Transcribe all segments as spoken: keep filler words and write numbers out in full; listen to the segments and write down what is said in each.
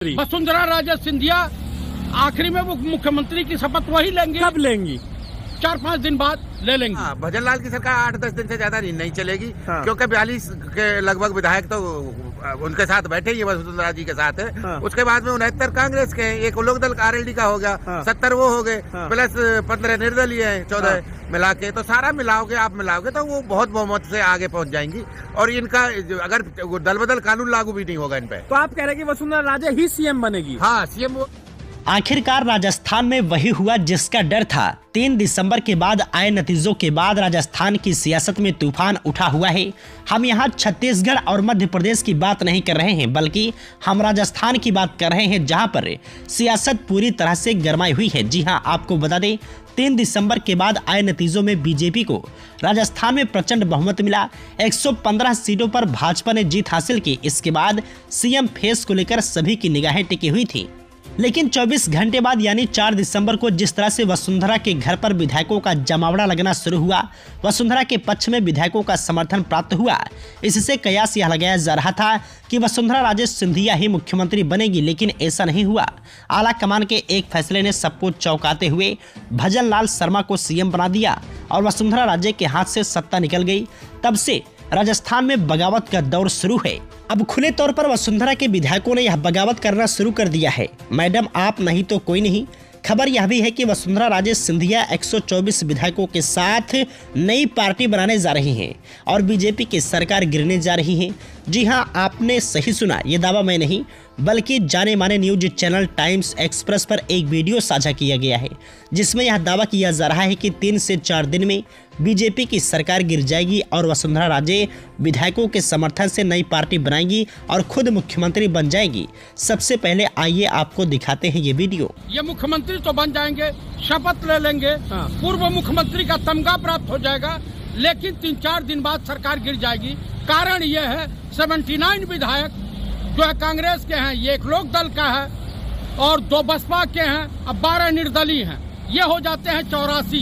वसुंधरा राजे सिंधिया आखिरी में वो मुख्यमंत्री की शपथ वही लेंगे। कब लेंगी? चार पाँच दिन बाद ले लेंगे। हाँ, भजन लाल की सरकार आठ दस दिन से ज्यादा नहीं, नहीं चलेगी। हाँ। क्योंकि बयालीस के लगभग विधायक तो उनके साथ बैठे ही वसुंधरा जी के साथ है। हाँ। उसके बाद में उनहत्तर कांग्रेस के हैं, एक लोक दल आरएलडी का हो गया। हाँ। सत्तर वो हो गए। हाँ। प्लस पंद्रह निर्दलीय है, चौदह हाँ। मिला के, तो सारा मिलाओगे आप मिलाओगे तो वो बहुत बहुमत से आगे पहुंच जाएंगी। और इनका अगर दल बदल कानून लागू भी नहीं होगा इन पे, तो आप कह रहे हैं कि वसुंधरा राजे ही सीएम बनेगी? हाँ, सीएम। आखिरकार राजस्थान में वही हुआ जिसका डर था। तीन दिसंबर के बाद आए नतीजों के बाद राजस्थान की सियासत में तूफान उठा हुआ है। हम यहाँ छत्तीसगढ़ और मध्य प्रदेश की बात नहीं कर रहे हैं, बल्कि हम राजस्थान की बात कर रहे हैं, जहाँ पर सियासत पूरी तरह से गरमाई हुई है। जी हाँ, आपको बता दें, तीन दिसंबर के बाद आए नतीजों में बीजेपी को राजस्थान में प्रचंड बहुमत मिला। एक सौ पंद्रह सीटों पर भाजपा ने जीत हासिल की। इसके बाद सीएम फेस को लेकर सभी की निगाहें टिकी हुई थी। लेकिन चौबीस घंटे बाद यानी चार दिसंबर को जिस तरह से वसुंधरा के घर पर विधायकों का जमावड़ा लगना शुरू हुआ, वसुंधरा के पक्ष में विधायकों का समर्थन प्राप्त हुआ। इससे कयास यह लगाया जा रहा था कि वसुंधरा राजे सिंधिया ही मुख्यमंत्री बनेगी, लेकिन ऐसा नहीं हुआ। आला कमान के एक फैसले ने सबको चौंकाते हुए भजन लाल शर्मा को सीएम बना दिया और वसुंधरा राजे के हाथ से सत्ता निकल गई। तब से राजस्थान में बगावत का दौर शुरू है। अब खुले तौर पर वसुंधरा के विधायकों ने यह बगावत करना शुरू कर दिया है। मैडम आप नहीं तो कोई नहीं। खबर यह भी है कि वसुंधरा राजे सिंधिया एक सौ चौबीस विधायकों के साथ नई पार्टी बनाने जा रही हैं और बीजेपी की सरकार गिरने जा रही है। जी हां, आपने सही सुना, ये दावा मैं नहीं बल्कि जाने माने न्यूज चैनल टाइम्स एक्सप्रेस पर एक वीडियो साझा किया गया है, जिसमें यह दावा किया जा रहा है कि तीन से चार दिन में बीजेपी की सरकार गिर जाएगी और वसुंधरा राजे विधायकों के समर्थन से नई पार्टी बनाएंगी और खुद मुख्यमंत्री बन जाएगी। सबसे पहले आइए आपको दिखाते हैं ये वीडियो। ये मुख्यमंत्री तो बन जाएंगे, शपथ ले लेंगे। हाँ। पूर्व मुख्यमंत्री का तमगा प्राप्त हो जाएगा, लेकिन तीन चार दिन बाद सरकार गिर जाएगी। कारण ये है, उन्यासी विधायक जो है कांग्रेस के हैं, ये एक लोक दल का है और दो बसपा के हैं, अब बारह निर्दलीय हैं। ये हो जाते हैं चौरासी।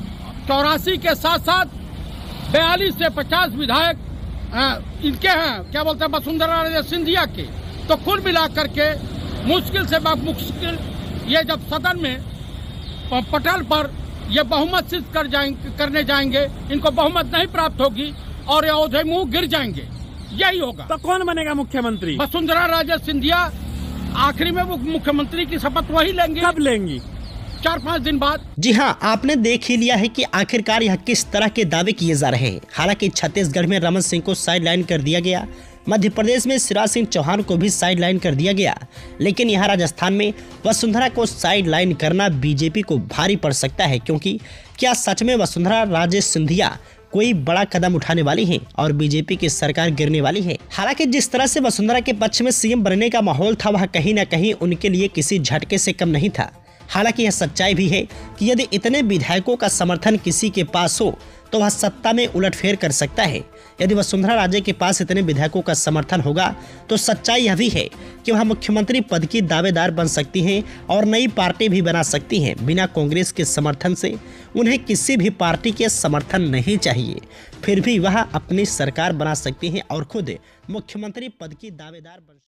चौरासी के साथ साथ बयालीस से पचास विधायक इनके हैं, क्या बोलते हैं, वसुंधरा राजे सिंधिया के। तो कुल मिलाकर के मुश्किल से मुश्किल ये जब सदन में पटल पर ये बहुमत सिद्ध कर जाएंगे करने जाएंगे, इनको बहुमत नहीं प्राप्त होगी और ये मुंह गिर जाएंगे। यही होगा। तो कौन बनेगा मुख्यमंत्री? वसुंधरा राजे सिंधिया आखिरी में वो मुख्यमंत्री की शपथ वही लेंगे। कब लेंगी? चार पाँच दिन बाद। जी हाँ, आपने देख ही लिया है कि आखिरकार यह किस तरह के दावे किए जा रहे हैं। हालांकि छत्तीसगढ़ में रमन सिंह को साइडलाइन कर दिया गया, मध्य प्रदेश में शिवराज सिंह चौहान को भी साइडलाइन कर दिया गया, लेकिन यहाँ राजस्थान में वसुंधरा को साइडलाइन करना बीजेपी को भारी पड़ सकता है। क्योंकि क्या सच में वसुंधरा राजे सिंधिया कोई बड़ा कदम उठाने वाली है और बीजेपी की सरकार गिरने वाली है? हालांकि जिस तरह से वसुंधरा के पक्ष में सीएम बनने का माहौल था, वह कहीं न कहीं उनके लिए किसी झटके से कम नहीं था। हालांकि यह सच्चाई भी है कि यदि इतने विधायकों का समर्थन किसी के पास हो तो वह सत्ता में उलटफेर कर सकता है। यदि वसुंधरा राजे के पास इतने विधायकों का समर्थन होगा तो सच्चाई यह भी है कि वह मुख्यमंत्री पद की दावेदार बन सकती हैं और नई पार्टी भी बना सकती हैं। बिना कांग्रेस के समर्थन से उन्हें किसी भी पार्टी के समर्थन नहीं चाहिए, फिर भी वह अपनी सरकार बना सकती हैं और खुद मुख्यमंत्री पद की दावेदार बन